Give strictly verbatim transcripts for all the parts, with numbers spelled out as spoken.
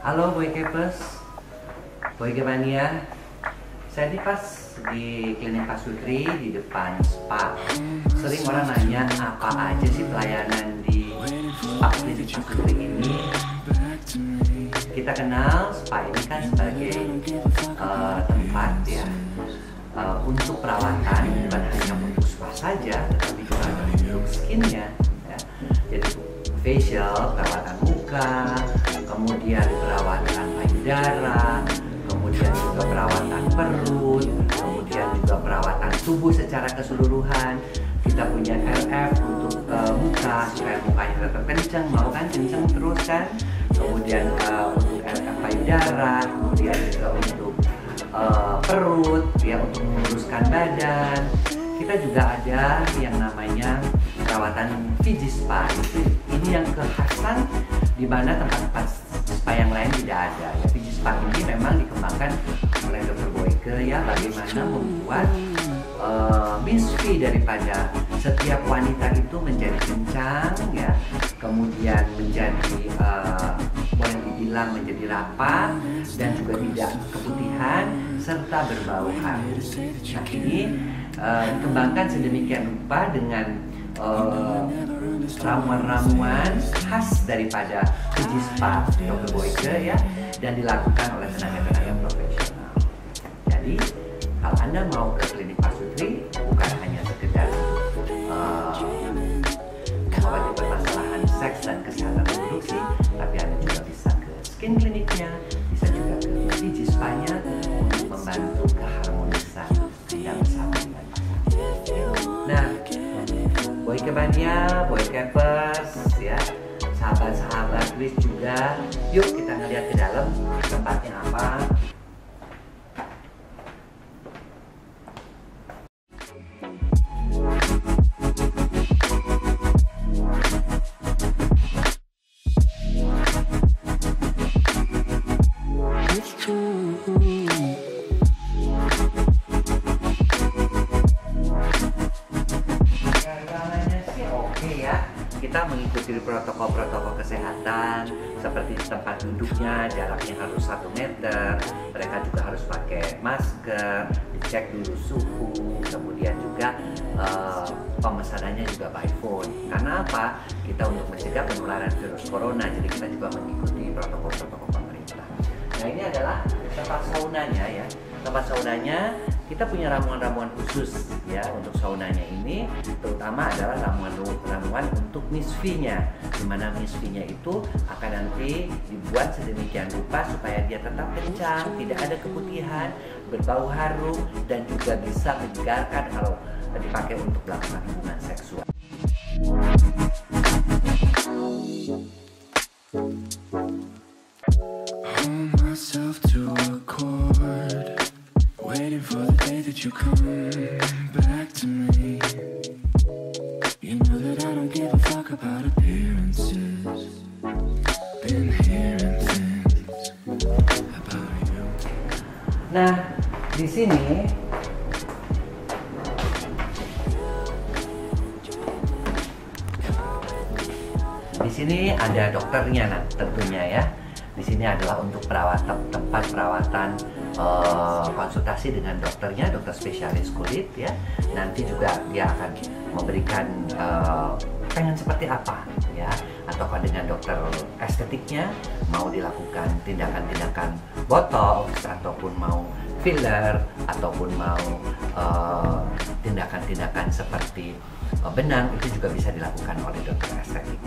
Halo Boy Capers, Boy Mania. Saya di pas di klinik Pasutri di depan spa. Sering orang nanya apa aja sih pelayanan di spa klinik Pasutri ini. Kita kenal spa ini kan sebagai uh, tempat ya uh, untuk perawatan, bukan hanya untuk spa saja, tetapi juga untuk skinnya. Ya. Jadi facial, perawatan muka, kemudian perawatan payudara, kemudian juga perawatan perut, kemudian juga perawatan tubuh secara keseluruhan. Kita punya L F untuk uh, muka supaya mukanya tetap kencang, mau kan kencang terus kan. Kemudian uh, untuk L F payudara, kemudian juga untuk uh, perut, ya untuk menguruskan badan. Kita juga ada yang namanya perawatan Fiji Spa. Itu ini yang kekhasan di mana tempat-tempat spa yang lain tidak ada. Ya, Fiji Spa ini memang dikembangkan oleh dokter Boyke ya, bagaimana membuat uh, misfi daripada setiap wanita itu menjadi kencang ya, kemudian menjadi uh, boleh dibilang menjadi rapat dan juga tidak keputihan serta berbau halus. Nah ini uh, dikembangkan sedemikian rupa dengan ramuan-ramuan uh, khas daripada Fiji Spa dokter Boyke ya, dan dilakukan oleh tenaga-tenaga profesional. Jadi kalau Anda mau ke klinik Pasutri bukan hanya sekedar uh, mengobati permasalahan seks dan kesehatan reproduksi, tapi Anda juga bisa ke skin kliniknya, bisa juga ke Fiji Spa-nya untuk membantu keharmonisan Anda bersama dengan pasangan. Nah, Boyke Mania, Boy Capers ya, sahabat-sahabat Wis juga, yuk kita ngeliat ke dalam tempatnya apa. Kita mengikuti protokol-protokol kesehatan seperti tempat duduknya jaraknya harus satu meter, mereka juga harus pakai masker, dicek dulu suhu, kemudian juga uh, pemesanannya juga by phone. Karena apa? Kita untuk mencegah penularan virus corona, jadi kita juga mengikuti protokol-protokol pemerintah. Nah ini adalah tempat saunanya ya. Tempat saunanya kita punya ramuan-ramuan khusus ya untuk saunanya ini, terutama adalah ramuan-ramuan untuk misfinya, dimana misfinya itu akan nanti dibuat sedemikian rupa supaya dia tetap kencang, tidak ada keputihan, berbau harum, dan juga bisa menyegarkan kalau dipakai untuk melakukan hubungan seksual. Waiting for the day that you come back to me. You know that I don't give a fuck about appearances. Been hearing things about you. Nah, di sini di sini ada dokternya, nah tentunya ya. Di sini adalah untuk perawatan tempat perawatan uh, konsultasi dengan dokternya, dokter spesialis kulit ya. Nanti juga dia akan memberikan uh, pengen seperti apa ya, ataukah dengan dokter estetiknya mau dilakukan tindakan-tindakan botox ataupun mau filler ataupun mau tindakan-tindakan uh, seperti uh, benang, itu juga bisa dilakukan oleh dokter estetik.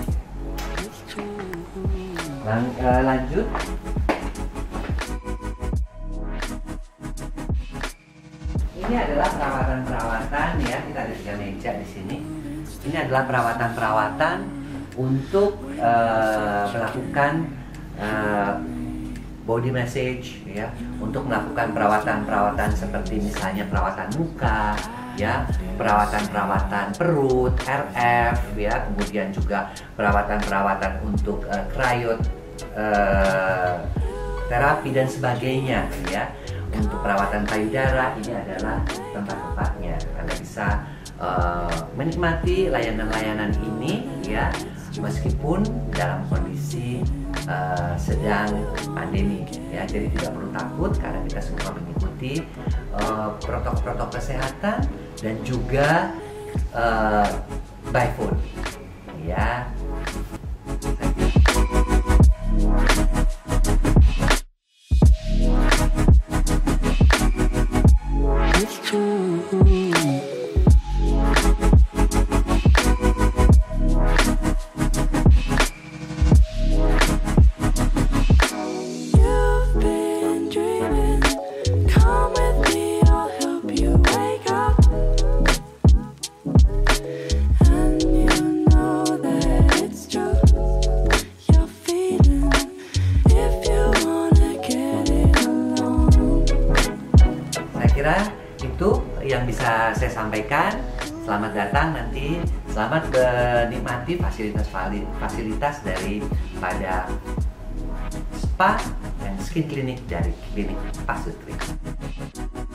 Lang, uh, lanjut. Ini adalah perawatan-perawatan ya, kita ada tiga meja di sini. Ini adalah perawatan-perawatan untuk uh, melakukan uh, body massage ya, untuk melakukan perawatan-perawatan seperti misalnya perawatan muka ya, perawatan-perawatan perut, R F ya, kemudian juga perawatan-perawatan untuk uh, cryot uh, terapi dan sebagainya ya. Untuk perawatan payudara ini adalah tempat-tempatnya. Anda bisa uh, menikmati layanan-layanan ini ya meskipun dalam kondisi uh, sedang pandemi ya. Jadi tidak perlu takut karena kita semua mengikuti uh, protokol-protokol kesehatan dan juga uh, by phone ya. Kira itu yang bisa saya sampaikan. Selamat datang nanti, selamat menikmati fasilitas-fasilitas dari pada spa dan skin clinic dari klinik Pasutri.